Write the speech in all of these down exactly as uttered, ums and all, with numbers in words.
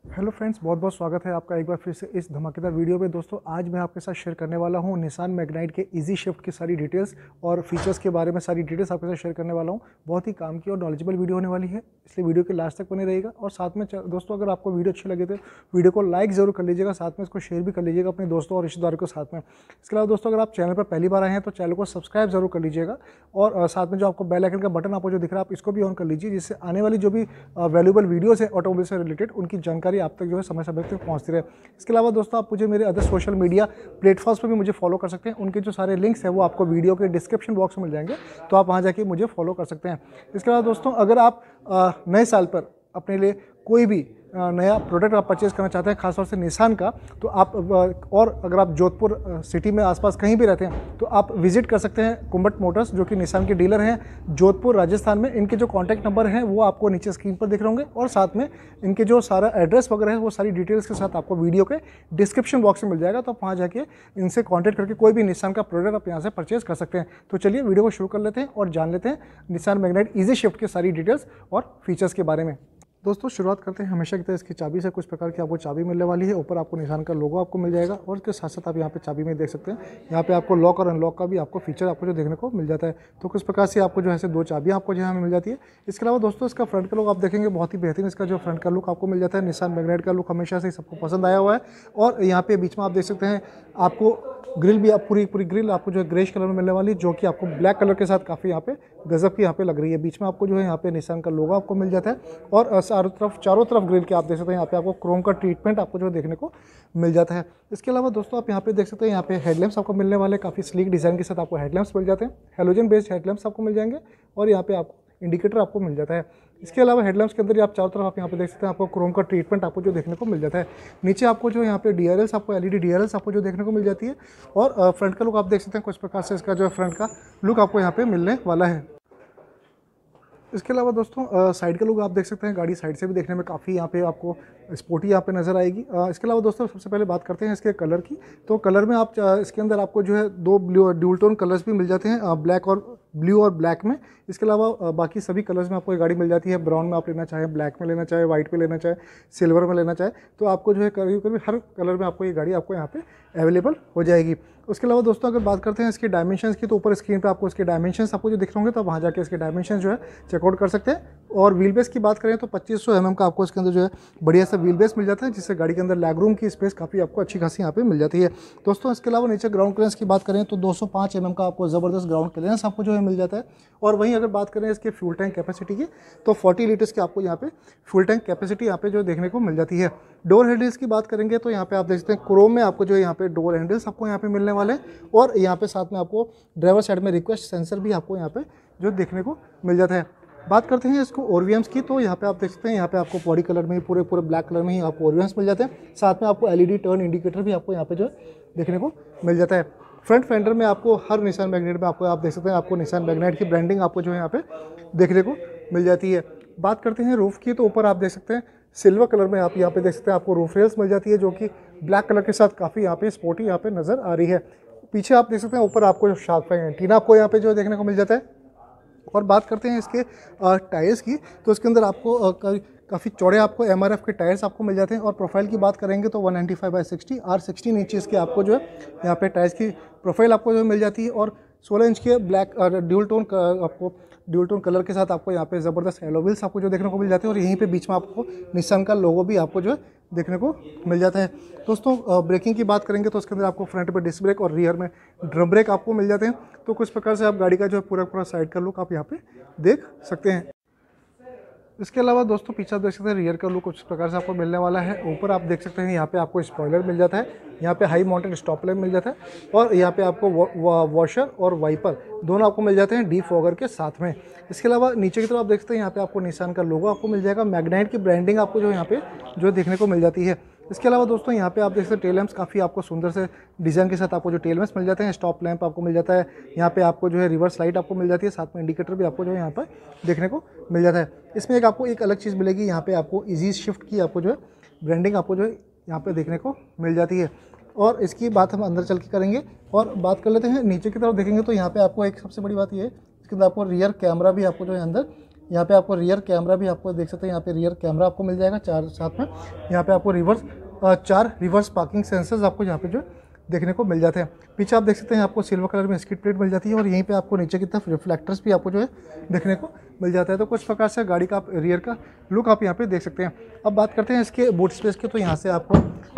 Hello friends, बहुत बहुत स्वागत है आपका एक बार फिर से इस धमाकेदार वीडियो में। दोस्तों, आज मैं आपके साथ शेयर करने वाला हूं निसान मैग्नाइट के इजी शिफ्ट की सारी डिटेल्स और फीचर्स के बारे में सारी डिटेल्स आपके साथ शेयर करने वाला हूं। बहुत ही काम की और नॉलेजेबल वीडियो होने वाली है, इसलिए वीडियो के लास्ट तक बने रहेगा। और साथ में दोस्तों, अगर आपको वीडियो अच्छी लगे तो वीडियो को लाइक ज़रूर कर लीजिएगा, साथ में इसको शेयर भी कर लीजिएगा अपने दोस्तों और रिश्तेदारों के साथ में। इसके अलावा दोस्तों, अगर आप चैनल पर पहली बार आए हैं तो चैनल को सब्सक्राइब जरूर कर लीजिएगा और साथ में जो आपको बेल आइकन का बटन आपको जो दिख रहा है आप इसको भी ऑन कर लीजिए, जिससे आने वाली जो भी वैल्यूएबल वीडियोस है ऑटोमोबाइल से रिलेटेड उनकी जानकारी आप तक जो है समय समय तक पहुंचती रहे। इसके अलावा दोस्तों, आप मुझे मेरे अदर सोशल मीडिया प्लेटफॉर्म्स पर भी मुझे फॉलो कर सकते हैं। उनके जो सारे लिंक्स हैं वो आपको वीडियो के डिस्क्रिप्शन बॉक्स में मिल जाएंगे, तो आप वहां जाके मुझे फॉलो कर सकते हैं। इसके अलावा दोस्तों, अगर आप नए साल पर अपने लिए कोई भी नया प्रोडक्ट आप परचेज़ करना चाहते हैं, खासतौर से निसान का, तो आप और अगर आप जोधपुर सिटी में आसपास कहीं भी रहते हैं तो आप विजिट कर सकते हैं कुंबट मोटर्स, जो कि निसान के डीलर हैं जोधपुर राजस्थान में। इनके जो कॉन्टैक्ट नंबर हैं वो आपको नीचे स्क्रीन पर दिख रहे होंगे और साथ में इनके जो सारा एड्रेस वगैरह है वो सारी डिटेल्स के साथ आपको वीडियो के डिस्क्रिप्शन बॉक्स में मिल जाएगा, तो आप वहाँ जाके इनसे कॉन्टैक्ट करके कोई भी निसान का प्रोडक्ट आप यहाँ से परचेज़ कर सकते हैं। तो चलिए वीडियो को शुरू कर लेते हैं और जान लेते हैं निसान मैग्नाइट ईजी शिफ्ट की सारी डिटेल्स और फीचर्स के बारे में। दोस्तों, शुरुआत करते हैं हमेशा की तरह इसकी चाबी से। कुछ प्रकार की आपको चाबी मिलने वाली है, ऊपर आपको निशान का लोगो आपको मिल जाएगा और इसके साथ साथ आप यहाँ पे चाबी में देख सकते हैं, यहाँ पे आपको लॉक और अनलॉक का भी आपको फीचर आपको जो देखने को मिल जाता है। तो कुछ प्रकार से आपको जो है दो चाबियाँ आपको जो है मिल जाती है। इसके अलावा दोस्तों, इसका फ्रंट का लुक आप देखेंगे, बहुत ही बेहतरीन इसका जो फ्रंट का लुक आपको मिल जाता है। निसान मैग्नाइट का लुक हमेशा से सबको पसंद आया हुआ है और यहाँ पे बीच में आप देख सकते हैं आपको ग्रिल भी आप पूरी पूरी ग्रिल आपको जो है ग्रेश कलर में मिलने वाली है, जो कि आपको ब्लैक कलर के साथ काफ़ी यहाँ पे गजब की यहाँ पे लग रही है। बीच में आपको जो है यहाँ पे निसान का लोगो आपको मिल जाता है और चारों तरफ चारों तरफ ग्रिल के आप देख सकते हैं यहाँ पे आपको क्रोम का ट्रीटमेंट आपको जो देखने को मिल जाता है। इसके अलावा दोस्तों, आप यहाँ पे देख सकते हैं यहाँ पे हेडलैम्प्स आपको मिलने वाले, काफ़ी स्लीक डिज़ाइन के साथ आपको हेडलैम्प्स मिल जाते हैं। हेलोजन बेस्ड हेडलैम्प्स आपको मिल जाएंगे और यहाँ पे आपको इंडिकेटर आपको मिल जाता है। इसके अलावा हेडलैम्प्स के अंदर आप चारों तरफ आप यहाँ पे देख सकते हैं आपको क्रोम का ट्रीटमेंट आपको जो देखने को मिल जाता है। नीचे आपको जो यहाँ पे डीआरएल्स आपको एलईडी डीआरएल्स आपको जो देखने को मिल जाती है और फ्रंट का लुक आप देख सकते हैं, कुछ प्रकार से इसका जो फ्रंट का लुक आपको यहाँ पे मिलने वाला है। इसके अलावा दोस्तों, साइड का लुक आप देख सकते हैं, गाड़ी साइड से भी देखने में काफ़ी यहाँ पे आपको स्पोर्टी यहाँ पे नज़र आएगी। इसके अलावा दोस्तों, सबसे पहले बात करते हैं इसके कलर की। तो कलर में आप इसके अंदर आपको जो है दो ब्लू ड्यूल टोन कलर्स भी मिल जाते हैं, ब्लैक और ब्लू और ब्लैक में। इसके अलावा बाकी सभी कलर्स में आपको ये गाड़ी मिल जाती है। ब्राउन में आप लेना चाहें, ब्लैक में लेना चाहे, वाइट में लेना चाहे, सिल्वर में लेना चाहे, तो आपको जो है करीब करीब हर कलर में आपको ये गाड़ी आपको यहाँ पे अवेलेबल हो जाएगी। उसके अलावा दोस्तों, अगर बात करते हैं इसके डायमेंशंस की, तो ऊपर स्क्रीन पे आपको इसके डायमेंशंस आपको जो दिख रहे होंगे, तो वहाँ जाके इसके डायमेंशंस जो है चेकआउट कर सकते हैं। और व्हील बेस की बात करें तो पच्चीस सौ एम एम का आपको इसके अंदर जो है बढ़िया सा व्हील बेस मिल जाता है, जिससे गाड़ी के अंदर लैग रूम की स्पेस काफ़ी आपको अच्छी खासी यहाँ पे मिल जाती है। दोस्तों, इसके अलावा नीचे ग्राउंड क्लियरेंस की बात करें तो दो सौ पाँच एम एम का आपको ज़बरदस्त ग्राउंड क्लियरेंस आपको जो है मिल जाता है। और वहीं अगर बात करें इसके फ्यूल टैंक कैपेसिटी की, तो चालीस लीटर्स की आपको यहाँ पे फ्यूल टैंक कैपेसिटी यहाँ पे जो देखने को मिल जाती है। डोर हैंडल्स की बात करेंगे तो यहाँ पे आप देख सकते हैं क्रोम में आपको जो है यहाँ पे डोर हैंडल्स आपको यहाँ पे मिलने वाले हैं और यहाँ पे साथ में आपको ड्राइवर साइड में रिक्वेस्ट सेंसर भी आपको यहाँ पे जो देखने को मिल जाता है। बात करते हैं इसको ओरियम्स की, तो यहाँ पे आप देख सकते हैं यहाँ पे आपको बॉडी कलर में ही पूरे पूरे ब्लैक कलर में ही आपको ओरियम्स मिल जाते हैं। साथ में आपको एलईडी टर्न इंडिकेटर भी आपको यहाँ पे जो देखने को मिल जाता है। फ्रंट फेंडर में आपको हर निसान मैग्नाइट में आपको आप देख सकते हैं आपको निसान मैग्नाइट की ब्रांडिंग आपको जो है यहाँ पे देखने को मिल जाती है। बात करते हैं रूफ की, तो ऊपर आप देख सकते हैं सिल्वर कलर में आप यहाँ पे देख सकते हैं आपको रूफ रेल्स मिल जाती है, जो कि ब्लैक कलर के साथ काफ़ी यहाँ पे स्पोर्टी यहाँ पे नज़र आ रही है। पीछे आप देख सकते हैं ऊपर आपको जो शार्क फाइन एंटीना आपको यहाँ पे जो देखने को मिल जाता है। और बात करते हैं इसके टायर्स की, तो इसके अंदर आपको काफ़ी चौड़े आपको एम आर एफ के टायर्स आपको मिल जाते हैं। और प्रोफाइल की बात करेंगे तो one ninety five by sixty R sixteen inches के आपको जो है यहाँ पे टायर्स की प्रोफाइल आपको जो मिल जाती है और सोलह इंच के ब्लैक ड्यूल टोन आपको ड्यूल टोन कलर के साथ आपको यहाँ पे ज़बरदस्त एलो व्हील्स आपको जो देखने को मिल जाते हैं और यहीं पे बीच में आपको निसान का लोगो भी आपको जो है देखने को मिल जाता है। दोस्तों, ब्रेकिंग की बात करेंगे तो उसके अंदर आपको फ्रंट पे डिस्क ब्रेक और रियर में ड्रम ब्रेक आपको मिल जाते हैं। तो कुछ प्रकार से आप गाड़ी का जो है पूरा पूरा साइड का लुक आप यहाँ पे देख सकते हैं। इसके अलावा दोस्तों, पीछे आप देख सकते हैं रियर का लुक कुछ प्रकार से आपको मिलने वाला है। ऊपर आप देख सकते हैं यहाँ पे आपको स्पॉइलर मिल जाता है, यहाँ पे हाई माउंटेड स्टॉप लैम्प मिल जाता है और यहाँ पे आपको वॉशर और वाइपर दोनों आपको मिल जाते हैं डीफॉगर के साथ में। इसके अलावा नीचे की तरफ आप देख सकते हैं यहाँ पे आपको निसान का लोगो आपको मिल जाएगा, मैग्नाइट की ब्रांडिंग आपको जो यहाँ पे जो देखने को मिल जाती है। इसके अलावा दोस्तों, यहाँ पे आप देख सकते हैं टेल लैंप्स काफ़ी आपको सुंदर से डिज़ाइन के साथ आपको जो टेल लैंप्स मिल जाते हैं, स्टॉप लैंप आपको मिल जाता है, यहाँ पे आपको जो है रिवर्स लाइट आपको मिल जाती है, साथ में इंडिकेटर भी आपको जो है यहाँ पर देखने को मिल जाता है। इसमें एक आपको एक अलग चीज़ मिलेगी, यहाँ पे आपको इजी शिफ्ट की आपको जो है ब्रांडिंग आपको जो है यहाँ पे देखने को मिल जाती है। और इसकी बात हम अंदर चल के करेंगे और बात कर लेते हैं नीचे की तरफ देखेंगे तो यहाँ पे आपको एक सबसे बड़ी बात ये है, इसके अंदर आपको रियर कैमरा भी आपको जो है अंदर यहाँ पे आपको रियर कैमरा भी आपको देख सकते हैं, यहाँ पे रियर कैमरा आपको मिल जाएगा चार साथ में। यहाँ पे आपको रिवर्स चार रिवर्स पार्किंग सेंसर्स आपको यहाँ पे जो देखने को मिल जाते हैं। पीछे आप देख सकते हैं आपको सिल्वर कलर में स्किड प्लेट मिल जाती है और यहीं पे आपको नीचे की तरफ रिफ्लेक्टर्स भी आपको जो है देखने को मिल जाता है। तो कुछ प्रकार से गाड़ी का आप रियर का लुक आप यहाँ पे देख सकते हैं। अब बात करते हैं इसके बूट स्पेस की, तो यहाँ से आपको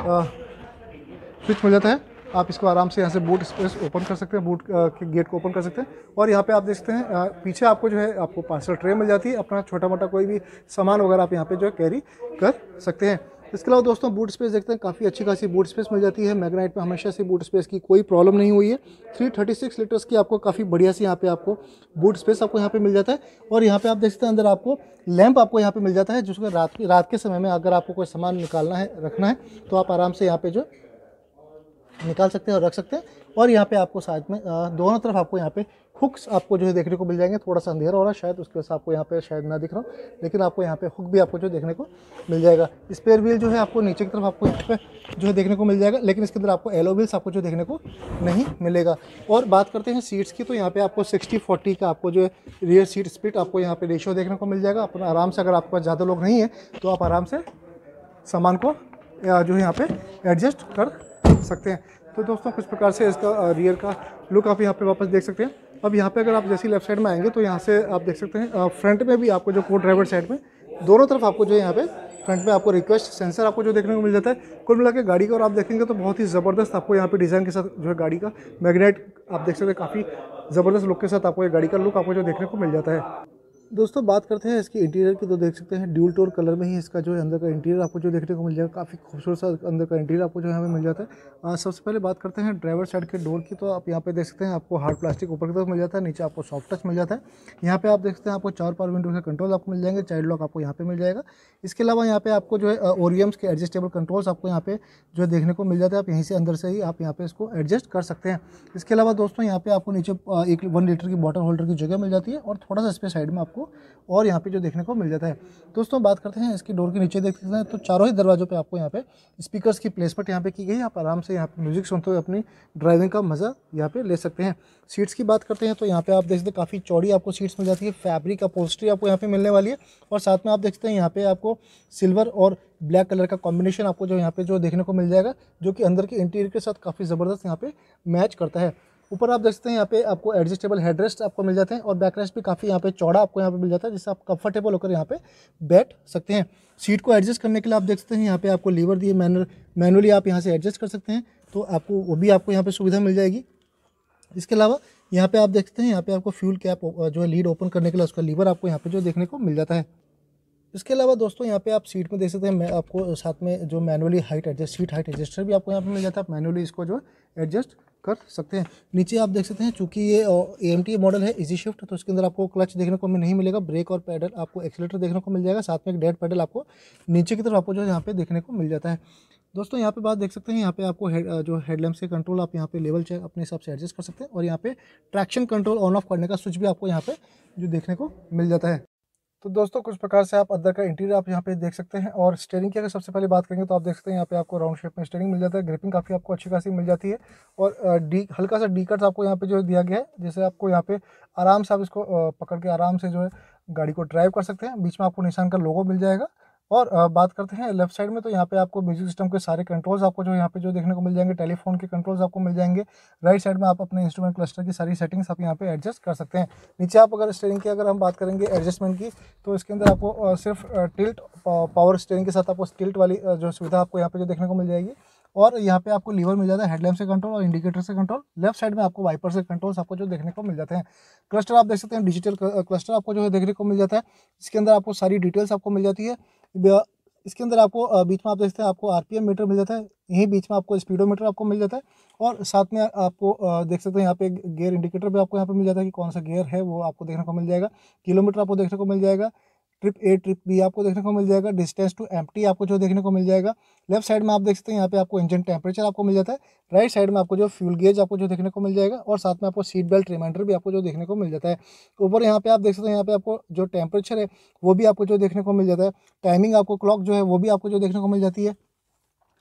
स्विच मिल जाता है, आप इसको आराम से यहाँ से बूट स्पेस ओपन कर सकते हैं, बूट के गेट को ओपन कर सकते हैं। और यहाँ पे आप देख सकते हैं पीछे आपको जो है आपको पार्सल ट्रे मिल जाती है, अपना छोटा मोटा कोई भी सामान वगैरह आप यहाँ पे जो है कैरी कर सकते हैं। इसके अलावा दोस्तों बूट स्पेस देखते हैं, काफ़ी अच्छी खासी बूट स्पेस मिल जाती है। मैग्नाइट में हमेशा से बूट स्पेस की कोई प्रॉब्लम नहीं हुई है। थ्री थर्टी सिक्स लीटर्स की आपको काफ़ी बढ़िया सी यहाँ पे आपको बूट स्पेस आपको यहाँ पे मिल जाता है। और यहाँ पे आप देख सकते हैं अंदर आपको लैंप आपको यहाँ पे मिल जाता है, जिसको रात की रात के समय में अगर आपको कोई सामान निकालना है रखना है तो आप आराम से यहाँ पे जो निकाल सकते हैं और रख सकते हैं। और यहाँ पे आपको साथ में दोनों तरफ आपको यहाँ पे हुक्स आपको जो है देखने को मिल जाएंगे। थोड़ा सा अंधेरा हो रहा है शायद, उसकी वजह से आपको यहाँ पे शायद ना दिख रहा हो, लेकिन आपको यहाँ पे हुक भी आपको जो देखने को मिल जाएगा। स्पेयर व्हील जो है आपको नीचे की तरफ आपको यहाँ पे जो है देखने को मिल जाएगा, लेकिन इसके अंदर आपको एलो व्हील्स आपको जो देखने को नहीं मिलेगा। और बात करते हैं सीट्स की, तो यहाँ पे आपको सिक्सटी फोर्टी का आपको जो है रियर सीट स्प्लिट आपको यहाँ पे रेशियो देखने को मिल जाएगा। अपना आराम से, अगर आपके पास ज़्यादा लोग नहीं है तो आप आराम से सामान को जो है यहाँ पे एडजस्ट कर सकते हैं। तो दोस्तों कुछ प्रकार से इसका रियर का लुक आप यहाँ पे वापस देख सकते हैं। अब यहाँ पे अगर आप जैसे लेफ्ट साइड में आएंगे तो यहाँ से आप देख सकते हैं फ्रंट में भी आपको जो को ड्राइवर साइड में दोनों तरफ आपको जो है यहाँ पे फ्रंट में आपको रिक्वेस्ट सेंसर आपको जो देखने को मिल जाता है। कुल मिला के गाड़ी का और आप देखेंगे तो बहुत ही ज़बरदस्त आपको यहाँ पे डिज़ाइन के साथ जो है गाड़ी का मैग्नेट आप देख सकते हैं, काफ़ी ज़बरदस्त लुक के साथ आपको ये गाड़ी का लुक आपको जो देखने को मिल जाता है। दोस्तों बात करते हैं इसकी इंटीरियर की, तो देख सकते हैं ड्यूल टोन कलर में ही इसका जो है अंदर का इंटीरियर आपको जो देखने को मिल जाएगा। काफ़ी खूबसूरत सा अंदर का इंटीरियर आपको जो है हमें मिल जाता है। आ, सबसे पहले बात करते हैं ड्राइवर साइड के डोर की, तो आप यहाँ पे देख सकते हैं आपको हार्ड प्लास्टिक ऊपर की तरफ मिल जाता है, नीचे आपको सॉफ्ट टच मिल जाता है। यहाँ पे आप देख सकते हैं आपको चार पावर विंडो के कंट्रोल आपको मिल जाएंगे, चाइल्ड लॉक आपको यहाँ पे मिल जाएगा। इसके अलावा यहाँ पे आपको जो है ओरियम्स के एडजस्टेबल कंट्रोल्स आपको यहाँ पे जो है देखने को मिल जाता है। आप यहीं से अंदर से ही आप यहाँ पे इसको एडजस्ट कर सकते हैं। इसके अलावा दोस्तों यहाँ पे आपको नीचे एक वन लीटर की बॉटल होल्डर की जगह मिल जाती है और थोड़ा सा स्पेस साइड में आपको और यहाँ पे जो देखने को मिल जाता है। दोस्तों बात करते हैं इसकी डोर के नीचे देख सकते हैं, तो चारों ही दरवाजों पे आपको यहाँ पे स्पीकर्स की प्लेसमेंट यहाँ पे की गई है। आप आराम से यहाँ पे म्यूजिक सुनते हुए अपनी ड्राइविंग का मज़ा यहाँ पे ले सकते हैं। सीट्स की बात करते हैं तो यहाँ पे आप देख सकते हैं काफ़ी चौड़ी आपको सीट्स मिल जाती है, फैब्रिक अपहोल्स्ट्री आपको यहाँ पे मिलने वाली है। और साथ में आप देख सकते हैं यहाँ पे आपको सिल्वर और ब्लैक कलर का कॉम्बिनेशन आपको जो यहाँ पे जो देखने को मिल जाएगा, जो कि अंदर के इंटीरियर के साथ काफ़ी ज़बरदस्त यहाँ पे मैच करता है। ऊपर आप देख सकते हैं यहाँ पे आपको एडजस्टेबल हेडरेस्ट आपको मिल जाते हैं और बैकरेस्ट भी काफ़ी यहाँ पे चौड़ा आपको यहाँ पे मिल जाता है, जिससे आप कंफर्टेबल होकर यहाँ पे बैठ सकते हैं। सीट को एडजस्ट करने के लिए आप देख सकते हैं यहाँ पे आपको लीवर दिए, मैनुअल मैनुअली आप यहाँ से एडजस्ट कर सकते हैं, तो आपको वो भी आपको यहाँ पे सुविधा मिल जाएगी। इसके अलावा यहाँ पे आप देख सकते हैं यहाँ पे आपको फ्यूल कैप जो है लीड ओपन करने के लिए उसका लीवर आपको यहाँ पे जो देखने को मिल जाता है। इसके अलावा दोस्तों यहाँ पे आप सीट में देख सकते हैं, मैं आपको साथ में जो manually height adjust seat height adjuster भी आपको यहाँ पे मिल जाता है। आप मैनुअली इसको जो एडजस्ट कर सकते हैं। नीचे आप देख सकते हैं चूँकि ये ए एम टी मॉडल है इजी शिफ्ट, तो इसके अंदर आपको क्लच देखने को नहीं मिलेगा, ब्रेक और पैडल आपको एक्सीलेटर देखने को मिल जाएगा, साथ में एक डेड पैडल आपको नीचे की तरफ आपको जो है यहाँ पे देखने को मिल जाता है। दोस्तों यहाँ पे बात देख सकते हैं, यहाँ पे आपको हेड जो हेडलैम्प्स के कंट्रोल आप यहाँ पे लेवल चेक अपने हिसाब से एडजस्ट कर सकते हैं। और यहाँ पे ट्रैक्शन कंट्रोल ऑन ऑफ करने का स्विच भी आपको यहाँ पे जो देखने को मिल जाता है। तो दोस्तों कुछ प्रकार से आप अंदर का इंटीरियर आप यहाँ पे देख सकते हैं। और स्टीयरिंग की अगर सबसे पहले बात करेंगे तो आप देख सकते हैं यहाँ पे आपको राउंड शेप में स्टीयरिंग मिल जाता है, ग्रिपिंग काफ़ी आपको अच्छी खासी मिल जाती है। और डी हल्का सा डी कट्स आपको यहाँ पे जो दिया गया है, जैसे आपको यहाँ पे आराम से आप इसको पकड़ के आराम से जो है गाड़ी को ड्राइव कर सकते हैं। बीच में आपको निशान का लोगो मिल जाएगा। और बात करते हैं लेफ्ट साइड में, तो यहाँ पे आपको म्यूजिक सिस्टम के सारे कंट्रोल्स आपको जो यहाँ पे जो देखने को मिल जाएंगे, टेलीफोन के कंट्रोल्स आपको मिल जाएंगे। राइट साइड में आप अपने इंस्ट्रूमेंट क्लस्टर की सारी सेटिंग्स आप यहाँ पे एडजस्ट कर सकते हैं। नीचे आप अगर स्टीयरिंग की अगर हम बात करेंगे एडजस्टमेंट की, तो इसके अंदर आपको सिर्फ टिल्ट पावर स्टीयरिंग के साथ आपको टिल्ट वाली जो सुविधा आपको यहाँ पे जो देखने को मिल जाएगी। और यहाँ पे आपको लीवर मिल जाता है हेडलैम्प से कंट्रोल और इंडिकेटर से कंट्रोल। लेफ्ट साइड में आपको वाइपर से कंट्रोल्स आपको जो देखने को मिल जाते हैं। क्लस्टर आप देख सकते हैं डिजिटल क्लस्टर आपको जो है देखने को मिल जाता है। इसके अंदर आपको सारी डिटेल्स आपको मिल जाती है। इसके अंदर आपको बीच में आप देख सकते हैं आपको आरपीएम मीटर मिल जाता है, यहीं बीच में आपको स्पीडोमीटर आपको मिल जाता है। और साथ में आपको देख सकते हैं यहाँ पे गियर इंडिकेटर भी आपको यहाँ पे मिल जाता है कि कौन सा गियर है वो आपको देखने को मिल जाएगा। किलोमीटर आपको देखने को मिल जाएगा, ट्रिप ए ट्रिप बी आपको देखने को मिल जाएगा, डिस्टेंस टू एम्प्टी आपको जो देखने को मिल जाएगा। लेफ्ट साइड में आप देख सकते हैं यहाँ पे आपको इंजन टेम्परेचर आपको मिल जाता है। राइट साइड में आपको जो फ्यूल गेज आपको जो देखने को मिल जाएगा और साथ में आपको सीट बेल्ट रिमाइंडर भी आपको जो देखने को मिल जाता है। ऊपर यहाँ पे आप देख सकते हैं यहाँ पे आपको जो टेम्परेचर है वो भी आपको जो देखने को मिल जाता है। टाइमिंग आपको क्लॉक जो है वो भी आपको जो देखने को मिल जाती है।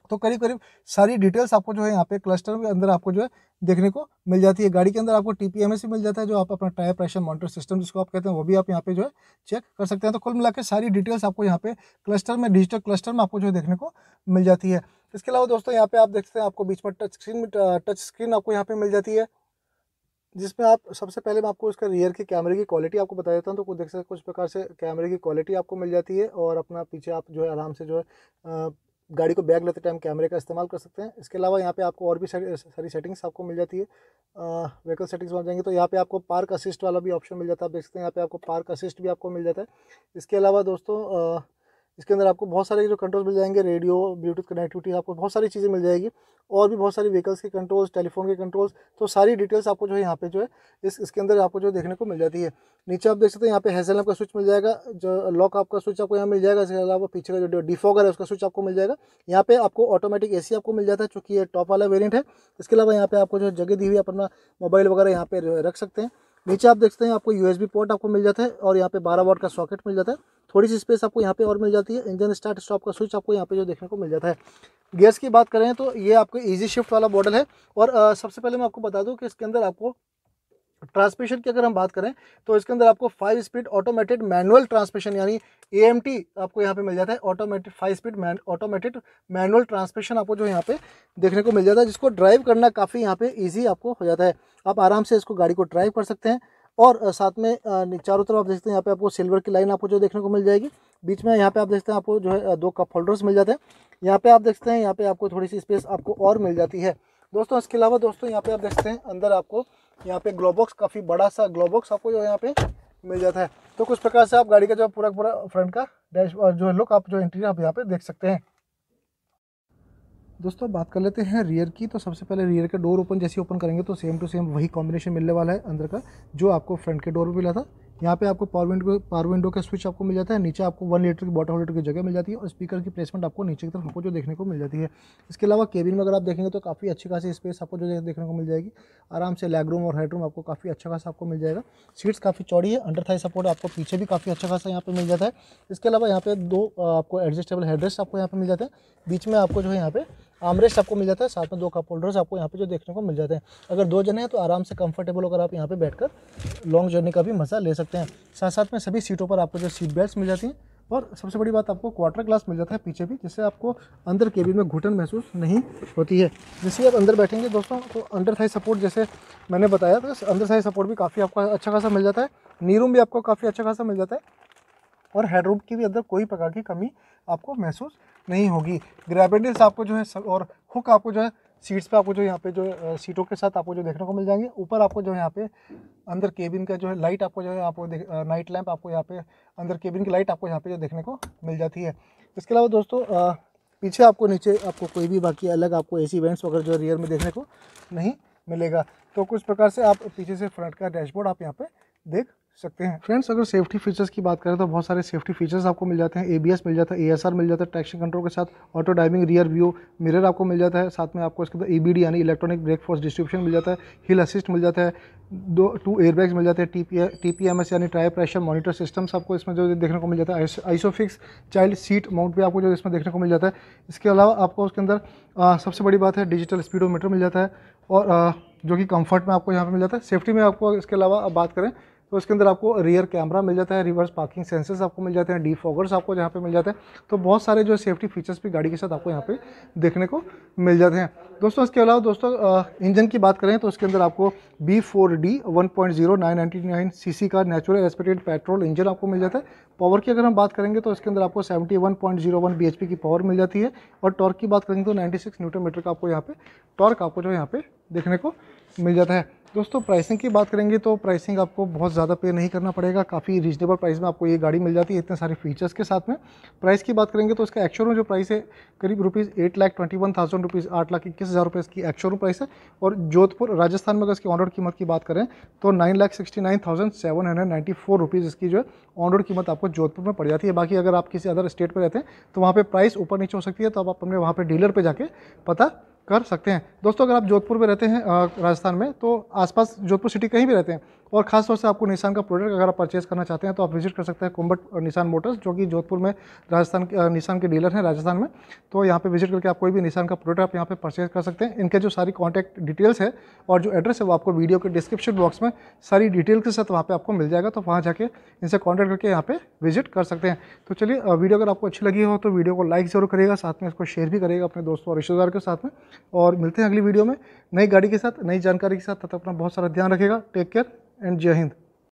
तो करीब करीब सारी डिटेल्स आपको जो है यहाँ पे क्लस्टर के अंदर आपको जो है देखने को मिल जाती है। गाड़ी के अंदर आपको टीपीएमएस भी मिल जाता है, जो आप अपना टायर प्रेशर मॉनिटर सिस्टम जिसको आप कहते हैं, वो भी आप यहाँ पे जो है चेक कर सकते हैं। तो कुल मिला के सारी डिटेल्स आपको यहाँ पे क्लस्टर में, डिजिटल क्लस्टर में आपको जो है देखने को मिल जाती है। इसके अलावा दोस्तों यहाँ पे आप देखते हैं आपको बीच में टच स्क्रीन टच स्क्रीन आपको यहाँ पे मिल जाती है, जिसमें आप सबसे पहले मैं आपको इसका रियर के कैमरे की क्वालिटी आपको बता देता हूँ। तो कुछ देख सकते हैं कुछ प्रकार से कैमरे की क्वालिटी आपको मिल जाती है, और अपना पीछे आप जो है आराम से जो है गाड़ी को बैग लेते टाइम कैमरे का इस्तेमाल कर सकते हैं। इसके अलावा यहाँ पे आपको और भी सारी सारी सेटिंग्स आपको मिल जाती है। व्हीकल सेटिंग्स में जाएंगे तो यहाँ पे आपको पार्क असिस्ट वाला भी ऑप्शन मिल जाता है। आप देख सकते हैं यहाँ पे आपको पार्क असिस्ट भी आपको मिल जाता है। इसके अलावा दोस्तों आ, इसके अंदर आपको बहुत सारे जो कंट्रोल्स मिल जाएंगे, रेडियो, ब्लूटूथ कनेक्टिविटी, आपको बहुत सारी चीज़ें मिल जाएगी, और भी बहुत सारी व्हीकल्स के कंट्रोल्स, टेलीफोन के कंट्रोल्स। तो सारी डिटेल्स आपको जो है यहाँ पे जो है इस इसके अंदर आपको जो देखने को मिल जाती है। नीचे आप देख सकते हैं यहाँ पे हेज़लनट का स्विच मिल जाएगा, जो लॉक आपका स्विच आपको यहाँ मिल जाएगा। इसके अलावा पीछे का जो डिफॉगर है उसका स्विच आपको मिल जाएगा। यहाँ पे आपको ऑटोमेटिक एसी आपको मिल जाता है, चूँकि ये टॉप वाला वेरियंट है। इसके अलावा यहाँ पे आपको जो जगह दी हुई अपना मोबाइल वगैरह यहाँ पे रख सकते हैं। नीचे आप देखते हैं आपको यूएसबी पोर्ट आपको मिल जाता है, और यहाँ पे बारह वाट का सॉकेट मिल जाता है। थोड़ी सी स्पेस आपको यहाँ पे और मिल जाती है। इंजन स्टार्ट स्टॉप का स्विच आपको यहाँ पे जो देखने को मिल जाता है। गियर्स की बात करें तो ये आपको इजी शिफ्ट वाला मॉडल है। और आ, सबसे पहले मैं आपको बता दूं कि इसके अंदर आपको ट्रांसमिशन की अगर हम बात करें तो इसके अंदर आपको five speed automated manual transmission यानी ए एम टी आपको यहाँ पे मिल जाता है। Automated five speed automated manual transmission आपको जो यहाँ पे देखने को मिल जाता है, जिसको ड्राइव करना काफ़ी यहाँ पे ईजी आपको हो जाता है। आप आराम से इसको गाड़ी को ड्राइव कर सकते हैं। और साथ में चारों तरफ आप देखते हैं यहाँ पे आपको सिल्वर की लाइन आपको जो देखने को मिल जाएगी। बीच में यहाँ पे आप देखते हैं आपको जो है दो कप होल्डर्स मिल जाते हैं। यहाँ पे आप देखते हैं यहाँ पे आपको थोड़ी सी स्पेस आपको और मिल जाती है दोस्तों। इसके अलावा दोस्तों यहाँ पे आप देखते हैं अंदर आपको यहाँ पे ग्लोबॉक्स, काफ़ी बड़ा सा ग्लोबॉक्स आपको जो यहाँ पे मिल जाता है। तो कुछ प्रकार से आप गाड़ी का जो पूरा पूरा फ्रंट का डैश और जो लुक आप जो इंटीरियर आप यहाँ पे देख सकते हैं। दोस्तों बात कर लेते हैं रियर की। तो सबसे पहले रियर का डोर ओपन जैसे ओपन करेंगे तो सेम टू सेम वही कॉम्बिनेशन मिलने वाला है अंदर का, जो आपको फ्रंट के डोर में मिला था। यहाँ पे आपको पावर विंडो पावर विंडो का स्विच आपको मिल जाता है। नीचे आपको वन लीटर की बॉटल होल्डर की जगह मिल जाती है, और स्पीकर की प्लेसमेंट आपको नीचे की तरफ आपको जो देखने को मिल जाती है। इसके अलावा केबिन में अगर आप देखेंगे तो काफ़ी अच्छी खासी स्पेस आपको जो देखने को मिल जाएगी। आराम से लेग रूम और हेड रूम आपको काफ़ी अच्छा खासा आपको मिल जाएगा। सीट्स काफ़ी चौड़ी है, अंडर थाई सपोर्ट आपको पीछे भी काफ़ी अच्छा खासा यहाँ पे मिल जाता है। इसके अलावा यहाँ पे दो आपको एडजस्टेबल हेडरेस्ट आपको यहाँ पे मिल जाता है। बीच में आपको जो है यहाँ पे आर्मरेस्ट आपको मिल जाता है, साथ में दो कप होल्डर्स आपको यहाँ पे जो देखने को मिल जाते हैं। अगर दो जने हैं तो आराम से कंफर्टेबल होकर आप यहाँ पे बैठकर लॉन्ग जर्नी का भी मज़ा ले सकते हैं। साथ साथ में सभी सीटों पर आपको जो सीट बेल्ट मिल जाती हैं, और सबसे बड़ी बात आपको क्वार्टर ग्लास मिल जाता है पीछे भी, जिससे आपको अंदर केबिन में घुटन महसूस नहीं होती है। जैसे आप अंदर बैठेंगे दोस्तों तो अंडर थाई सपोर्ट जैसे मैंने बताया तो अंदर थाई सपोर्ट भी काफ़ी आपको अच्छा खासा मिल जाता है। नी रूम भी आपको काफ़ी अच्छा खासा मिल जाता है, और हेड रूम की भी अंदर कोई प्रकार की कमी आपको महसूस नहीं होगी। ग्रेबिलिटीज आपको जो है और हुक आपको जो है सीट्स पे आपको जो यहाँ पे जो सीटों के साथ आपको जो देखने को मिल जाएंगे। ऊपर आपको जो है यहाँ पे अंदर केबिन का जो है लाइट आपको जो है आपको नाइट लैंप आपको यहाँ पे अंदर केबिन की लाइट आपको यहाँ पे जो देखने को मिल जाती है। इसके अलावा दोस्तों आ, पीछे आपको नीचे आपको कोई भी बाकी अलग आपको एसी वेंट्स वगैरह जो रियर में देखने को नहीं मिलेगा। तो कुछ प्रकार से आप पीछे से फ्रंट का डैशबोर्ड आप यहाँ पे देख सकते हैं। फ्रेंड्स अगर सेफ्टी फीचर्स की बात करें तो बहुत सारे सेफ्टी फीचर्स आपको मिल जाते हैं। एबीएस मिल जाता है, एएसआर मिल जाता है ट्रैक्शन कंट्रोल के साथ, auto driving rear view mirror आपको मिल जाता है। साथ में आपको इसके अंदर ईबीडी यानी इलेक्ट्रॉनिक ब्रेक फोर्स डिस्ट्रीब्यूशन मिल जाता है, हिल असिस्ट मिल जाता है, दो टू एयरबैग्स मिल जाते हैं, टीपी टीपीएमएस यानी टायर प्रेशर मॉनिटर सिस्टम्स आपको इसमें जो देखने को मिल जाता है। आइसोफिक्स चाइल्ड सीट माउंट भी आपको जो इसमें देखने को मिल जाता है। इसके अलावा आपको उसके अंदर आ, सबसे बड़ी बात है डिजिटल स्पीडोमीटर मिल जाता है, और आ, जो कि कंफर्ट में आपको यहाँ पे मिल जाता है। सेफ्टी में आपको इसके अलावा अब बात करें तो इसके अंदर आपको रियर कैमरा मिल जाता है, रिवर्स पार्किंग सेंसर्स आपको मिल जाते हैं, डीफॉगर्स आपको यहाँ पे मिल जाते हैं। तो बहुत सारे जो सेफ्टी फीचर्स भी गाड़ी के साथ आपको यहाँ पे देखने को मिल जाते हैं दोस्तों। इसके अलावा दोस्तों इंजन की बात करें तो इसके अंदर आपको B four D one point zero nine ninety nine C C का नेचुरल एस्पिरेटेड पेट्रोल इंजन आपको मिल जाता है। पावर की अगर हम बात करेंगे तो इसके अंदर आपको seventy one point zero one B H P की पावर मिल जाती है, और टॉर्क की बात करेंगे तो नाइन्टी सिक्स न्यूटन मीटर का आपको यहाँ पे टॉर्क आपको जो यहाँ पे देखने को मिल जाता है। दोस्तों प्राइसिंग की बात करेंगे तो प्राइसिंग आपको बहुत ज़्यादा पे नहीं करना पड़ेगा, काफ़ी रीजनेबल प्राइस में आपको ये गाड़ी मिल जाती है इतने सारे फीचर्स के साथ में। प्राइस की बात करेंगे तो इसका एक्स-शोरूम जो प्राइस है करीब rupees eight lakh twenty one thousand rupees आठ लाख इक्कीस हज़ार रुपये इसकी एक्स-शोरूम प्राइस है। और जोधपुर राजस्थान में अगर इसकी ऑन रोड कीमत की बात करें तो nine lakh sixty nine thousand seven hundred ninety four rupees इसकी जो है ऑन रोड कीमत आपको जोधपुर में पड़ जाती है। बाकी अगर आप किसी अदर स्टेट पर रहते हैं तो वहाँ पर प्राइस ऊपर नीचे हो सकती है, तो आप अपने वहाँ पर डीलर पर जाके पता कर सकते हैं। दोस्तों अगर आप जोधपुर में रहते हैं राजस्थान में तो आसपास जोधपुर सिटी कहीं भी रहते हैं और खास तौर से आपको निसान का प्रोडक्ट अगर आप परचेज करना चाहते हैं तो आप विजिट कर सकते हैं कुंभट निसान मोटर्स, जो कि जोधपुर में राजस्थान निसान के डीलर हैं राजस्थान में। तो यहाँ पे विजिट करके आप कोई भी निसान का प्रोडक्ट आप यहाँ पे परचेज कर सकते हैं। इनके जो सारी कॉन्टैक्ट डिटेल्स है और जो एड्रेस है वो आपको वीडियो के डिस्क्रिप्शन बॉक्स में सारी डिटेल के साथ वहाँ पे आपको मिल जाएगा, तो वहाँ जाके इनसे कॉन्टैक्ट करके यहाँ पे विजिट कर सकते हैं। तो चलिए, वीडियो अगर आपको अच्छी लगी हो तो वीडियो को लाइक जरूर करिएगा, साथ में इसको शेयर भी करिएगा अपने दोस्तों और रिश्तेदार के साथ में। और मिलते हैं अगली वीडियो में नई गाड़ी के साथ, नई जानकारी के साथ। तब तक अपना बहुत सारा ध्यान रखिएगा। टेक केयर एंड जय हिंद।